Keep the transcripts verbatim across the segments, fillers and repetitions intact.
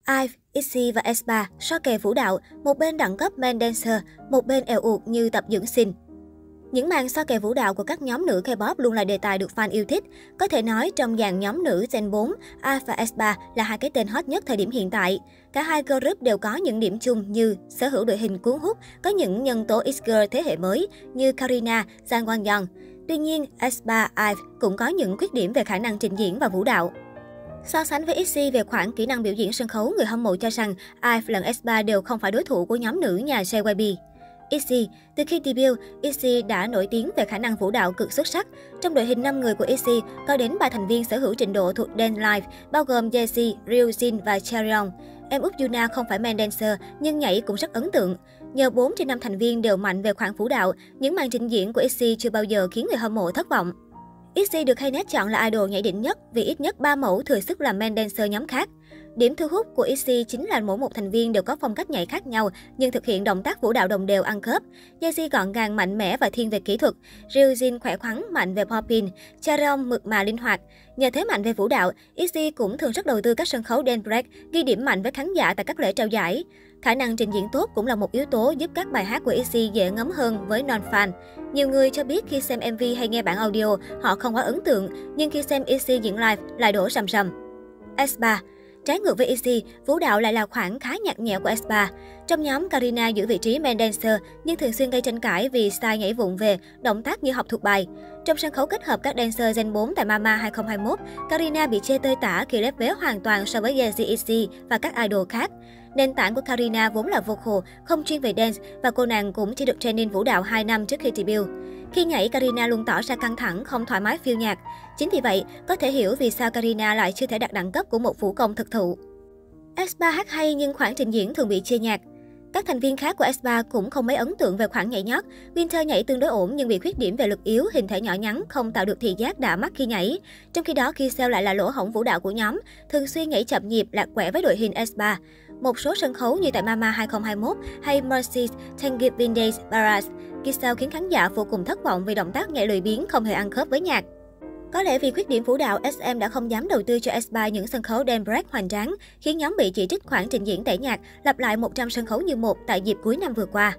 i vê, Itzy và aespa so kè vũ đạo, một bên đẳng cấp main dancer, một bên eo uột như tập dưỡng sinh. Những màn so kè vũ đạo của các nhóm nữ K-pop luôn là đề tài được fan yêu thích. Có thể nói trong dàn nhóm nữ Gen bốn, i vê và aespa là hai cái tên hot nhất thời điểm hiện tại. Cả hai girl group đều có những điểm chung như sở hữu đội hình cuốn hút, có những nhân tố X-girl thế hệ mới như Karina, Jang Won-yeon. Tuy nhiên, aespa, i vê cũng có những khuyết điểm về khả năng trình diễn và vũ đạo. So sánh với Itzy về khoản kỹ năng biểu diễn sân khấu, người hâm mộ cho rằng i vê lẫn aespa đều không phải đối thủ của nhóm nữ nhà gi i bê. Itzy, từ khi debut, Itzy đã nổi tiếng về khả năng vũ đạo cực xuất sắc. Trong đội hình năm người của Itzy, có đến ba thành viên sở hữu trình độ thuộc dance live, bao gồm Jessie, Ryujin và Chaeryeon. Em út Yuna không phải main dancer, nhưng nhảy cũng rất ấn tượng. Nhờ bốn trên năm thành viên đều mạnh về khoản vũ đạo, những màn trình diễn của Itzy chưa bao giờ khiến người hâm mộ thất vọng. Itzy được Knet chọn là idol nhảy đỉnh nhất vì ít nhất ba mẫu thừa sức làm main dancer nhóm khác. Điểm thu hút của Itzy chính là mỗi một thành viên đều có phong cách nhảy khác nhau nhưng thực hiện động tác vũ đạo đồng đều ăn khớp. Jessie gọn gàng, mạnh mẽ và thiên về kỹ thuật. Ryujin khỏe khoắn, mạnh về popping. Chaeryeon mượt mà linh hoạt. Nhờ thế mạnh về vũ đạo, Itzy cũng thường rất đầu tư các sân khấu dance break, ghi điểm mạnh với khán giả tại các lễ trao giải. Khả năng trình diễn tốt cũng là một yếu tố giúp các bài hát của Itzy dễ ngấm hơn với non-fan. Nhiều người cho biết khi xem em vê hay nghe bản audio, họ không quá ấn tượng, nhưng khi xem Itzy diễn live lại đổ rầm rầm. aespa. Trái ngược với Itzy, vũ đạo lại là khoản khá nhạt nhẽo của aespa. Trong nhóm, Karina giữ vị trí main dancer nhưng thường xuyên gây tranh cãi vì style nhảy vụng về, động tác như học thuộc bài. Trong sân khấu kết hợp các dancer Gen bốn tại Mama hai không hai mốt, Karina bị chê tơi tả khi lép vế hoàn toàn so với Jessie, Itzy và các idol khác. Nền tảng của Karina vốn là vocal, không chuyên về dance và cô nàng cũng chỉ được training vũ đạo hai năm trước khi debut. Khi nhảy, Karina luôn tỏ ra căng thẳng, không thoải mái phiêu nhạt. Chính vì vậy, có thể hiểu vì sao Karina lại chưa thể đạt đẳng cấp của một vũ công thực thụ. aespa hát hay nhưng khoản trình diễn thường bị chê nhạt. Các thành viên khác của aespa cũng không mấy ấn tượng về khoản nhảy nhót. Winter nhảy tương đối ổn nhưng bị khuyết điểm về lực yếu, hình thể nhỏ nhắn, không tạo được thị giác đã mắt khi nhảy. Trong khi đó, Kihseo lại là lỗ hổng vũ đạo của nhóm, thường xuyên nhảy chậm nhịp, lạc quẻ với đội hình aespa. Một số sân khấu như tại Mama hai không hai mốt hay Mercy's Thanksgiving Days Barrage, Kihseo khiến khán giả vô cùng thất vọng vì động tác nhảy lười biếng không hề ăn khớp với nhạc. Có lẽ vì khuyết điểm vũ đạo, ét em đã không dám đầu tư cho aespa những sân khấu dance break hoành tráng, khiến nhóm bị chỉ trích khoản trình diễn tẻ nhạt, lặp lại một trăm sân khấu như một tại dịp cuối năm vừa qua.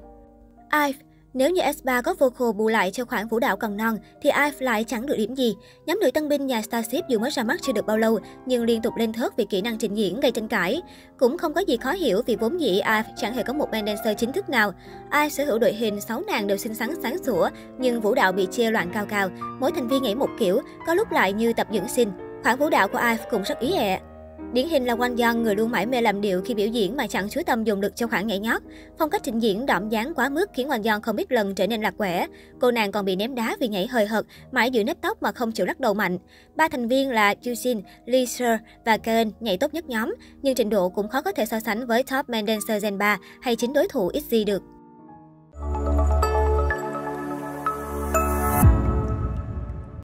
i vê. Nếu như aespa có vocal bù lại cho khoản vũ đạo còn non, thì i vê lại chẳng được điểm gì. Nhóm nữ tân binh nhà Starship dù mới ra mắt chưa được bao lâu, nhưng liên tục lên thớt vì kỹ năng trình diễn gây tranh cãi. Cũng không có gì khó hiểu vì vốn dĩ i vê chẳng hề có một main dancer chính thức nào. i vê sở hữu đội hình sáu nàng đều xinh xắn sáng sủa, nhưng vũ đạo bị chia loạn cao cao. Mỗi thành viên nhảy một kiểu, có lúc lại như tập dưỡng sinh. Khoản vũ đạo của i vê cũng rất ý ẹ. Điển hình là Won-yeon, người luôn mải mê làm điệu khi biểu diễn mà chẳng chú tâm dùng lực cho khoản nhảy nhót. Phong cách trình diễn đỏm dáng quá mức khiến Won-yeon không ít lần trở nên lạc quẻ. Cô nàng còn bị ném đá vì nhảy hời hợt, mãi giữ nếp tóc mà không chịu lắc đầu mạnh. Ba thành viên là Yujin, Lee Seo và Kaeun nhảy tốt nhất nhóm, nhưng trình độ cũng khó có thể so sánh với top main dancer Gen ba hay chính đối thủ Itzy được.